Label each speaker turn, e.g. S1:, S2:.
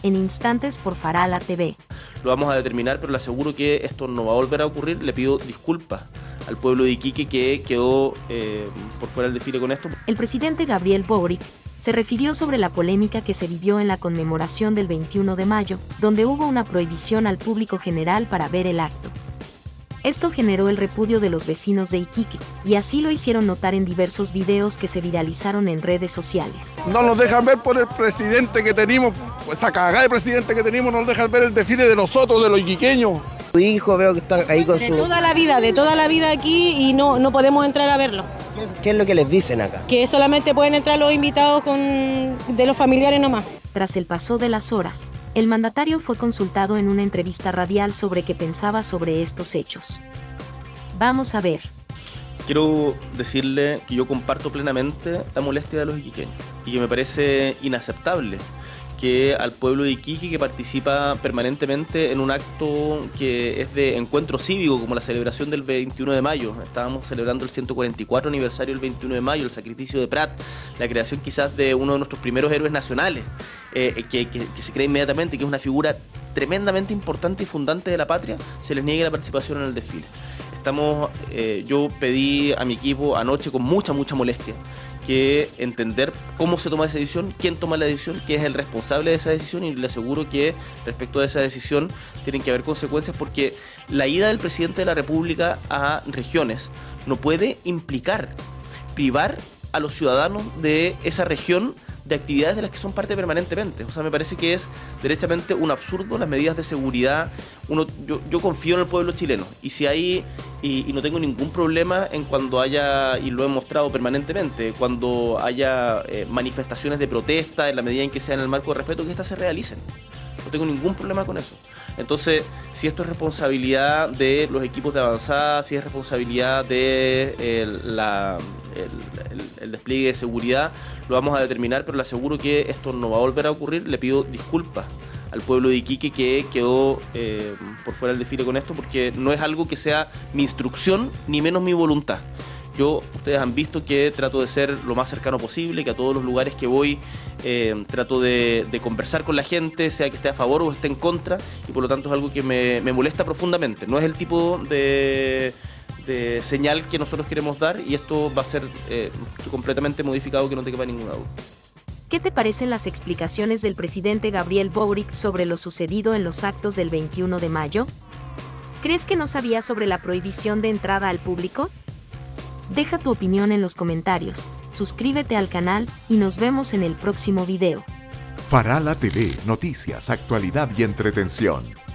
S1: en instantes por Farala TV.
S2: Lo vamos a determinar, pero le aseguro que esto no va a volver a ocurrir. Le pido disculpas al pueblo de Iquique que quedó por fuera del desfile con esto.
S1: El presidente Gabriel Boric se refirió sobre la polémica que se vivió en la conmemoración del 21 de mayo, donde hubo una prohibición al público general para ver el acto. Esto generó el repudio de los vecinos de Iquique, y así lo hicieron notar en diversos videos que se viralizaron en redes sociales.
S3: No nos dejan ver por el presidente que tenemos, esa cagada de presidente que tenemos, no nos dejan ver el desfile de nosotros, de los iquiqueños.
S4: Tu hijo veo que está ahí con su...
S5: De toda la vida aquí y no podemos entrar a verlo.
S4: ¿Qué es lo que les dicen acá?
S5: Que solamente pueden entrar los invitados de los familiares nomás.
S1: Tras el paso de las horas, el mandatario fue consultado en una entrevista radial sobre qué pensaba sobre estos hechos. Vamos a ver.
S2: Quiero decirle que yo comparto plenamente la molestia de los iquiqueños y que me parece inaceptable que al pueblo de Iquique, que participa permanentemente en un acto que es de encuentro cívico, como la celebración del 21 de mayo. Estábamos celebrando el 144 aniversario del 21 de mayo, el sacrificio de Prat, la creación quizás de uno de nuestros primeros héroes nacionales, que se cree inmediatamente que es una figura tremendamente importante y fundante de la patria, se les niegue la participación en el desfile. Yo pedí a mi equipo anoche con mucha molestia que entender cómo se toma esa decisión, quién toma la decisión, quién es el responsable de esa decisión, y le aseguro que respecto a esa decisión tienen que haber consecuencias, porque la ida del presidente de la República a regiones no puede implicar privar a los ciudadanos de esa región de actividades de las que son parte permanentemente. O sea, me parece que es derechamente un absurdo las medidas de seguridad. Yo confío en el pueblo chileno, y si hay, y no tengo ningún problema en cuando haya, y lo he mostrado permanentemente, cuando haya manifestaciones de protesta, en la medida en que sea en el marco de respeto, que estas se realicen. No tengo ningún problema con eso. Entonces, si esto es responsabilidad de los equipos de avanzada, si es responsabilidad de el despliegue de seguridad, lo vamos a determinar, pero le aseguro que esto no va a volver a ocurrir. Le pido disculpas al pueblo de Iquique que quedó por fuera del desfile con esto, porque no es algo que sea mi instrucción, ni menos mi voluntad. Ustedes han visto que trato de ser lo más cercano posible, que a todos los lugares que voy trato de conversar con la gente, sea que esté a favor o esté en contra, y por lo tanto es algo que me molesta profundamente. No es el tipo de señal que nosotros queremos dar, y esto va a ser completamente modificado, que no te quepa ninguna duda.
S1: ¿Qué te parecen las explicaciones del presidente Gabriel Boric sobre lo sucedido en los actos del 21 de mayo? ¿Crees que no sabía sobre la prohibición de entrada al público? Deja tu opinión en los comentarios, suscríbete al canal y nos vemos en el próximo video.
S6: Farala TV, noticias, actualidad y entretención.